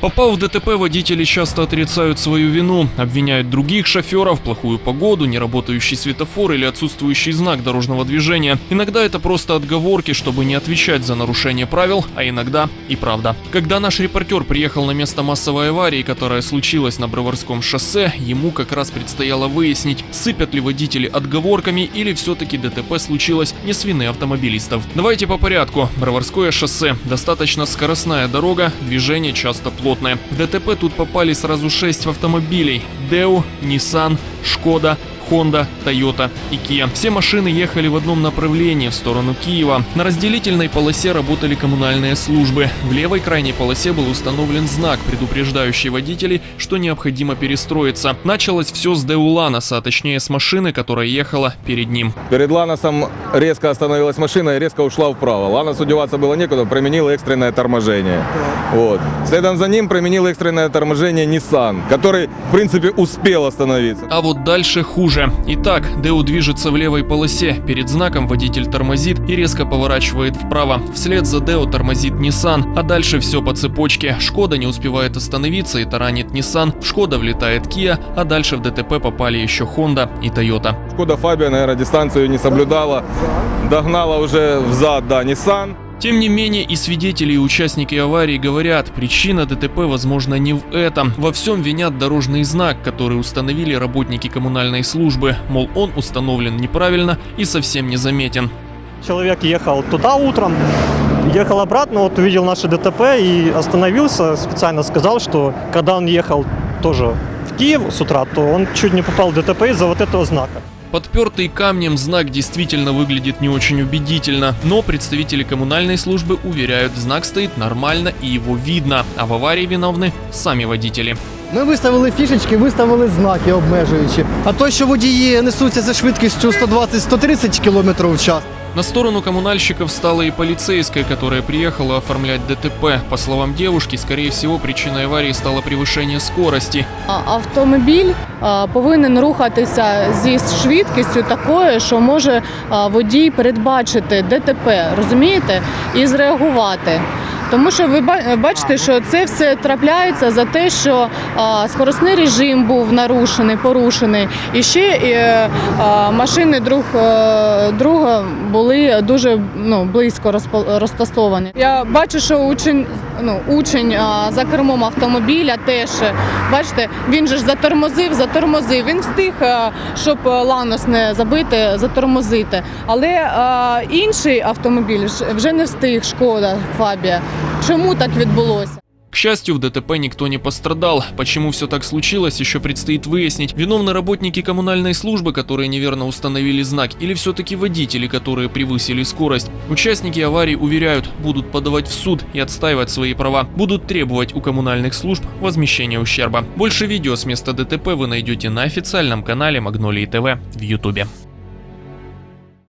Попав в ДТП, водители часто отрицают свою вину, обвиняют других шоферов, плохую погоду, неработающий светофор или отсутствующий знак дорожного движения. Иногда это просто отговорки, чтобы не отвечать за нарушение правил, а иногда и правда. Когда наш репортер приехал на место массовой аварии, которая случилась на Броварском шоссе, ему как раз предстояло выяснить, сыпят ли водители отговорками или все-таки ДТП случилось не с вины автомобилистов. Давайте по порядку. Броварское шоссе – достаточно скоростная дорога, движение часто плотное. В ДТП тут попали сразу 6 автомобилей – Дэу, Nissan, Шкода, Honda, Toyota и Kia. Все машины ехали в одном направлении, в сторону Киева. На разделительной полосе работали коммунальные службы. В левой крайней полосе был установлен знак, предупреждающий водителей, что необходимо перестроиться. Началось все с Дэу Ланоса, а точнее с машины, которая ехала перед ним. Перед Ланосом резко остановилась машина и резко ушла вправо. Ланосу деваться было некуда, применил экстренное торможение. Вот. Следом за ним применил экстренное торможение Nissan, который, в принципе, успел остановиться. А вот дальше хуже. Итак, Дэу движется в левой полосе. Перед знаком водитель тормозит и резко поворачивает вправо. Вслед за Дэу тормозит Nissan, а дальше все по цепочке. Шкода не успевает остановиться и таранит Nissan. В Шкода влетает Kia, а дальше в ДТП попали еще Honda и Toyota. Шкода Фабия, наверное, дистанцию не соблюдала. Догнала уже взад, да, Nissan. Тем не менее, и свидетели, и участники аварии говорят, причина ДТП, возможно, не в этом. Во всем винят дорожный знак, который установили работники коммунальной службы. Мол, он установлен неправильно и совсем не заметен. Человек ехал туда утром, ехал обратно, вот увидел наше ДТП и остановился, специально сказал, что когда он ехал тоже в Киев с утра, то он чуть не попал в ДТП из-за вот этого знака. Подпертый камнем знак действительно выглядит не очень убедительно, но представители коммунальной службы уверяют, знак стоит нормально и его видно, а в аварии виновны сами водители. Ми виставили фішечки, виставили знаки обмежуючі. А то, що водії несуться за швидкістю 120-130 км в час. На сторону коммунальщиков стала и полицейская, которая приехала оформлять ДТП. По словам девушки, скорее всего, причиной аварии стало превышение скорости. Автомобіль повинен рухатися зі швидкістю такою, що може водій передбачити ДТП, розумієте, і зреагувати. Тому що ви бачите, що це все трапляється за те, що скоростний режим був нарушений, порушений. І ще машини друга були дуже близько розташовані. Я бачу, що учень за кермом автомобіля теж, бачите, він же ж затормозив. Він встиг, щоб Ланос не забити, затормозити. Але інший автомобіль вже не встиг, Шкода Фабія. Чому так відбулося? К счастью, в ДТП никто не пострадал. Почему все так случилось, еще предстоит выяснить. Виновны работники коммунальной службы, которые неверно установили знак, или все-таки водители, которые превысили скорость. Участники аварии уверяют, будут подавать в суд и отстаивать свои права. Будут требовать у коммунальных служб возмещения ущерба. Больше видео с места ДТП вы найдете на официальном канале Магнолии ТВ в YouTube.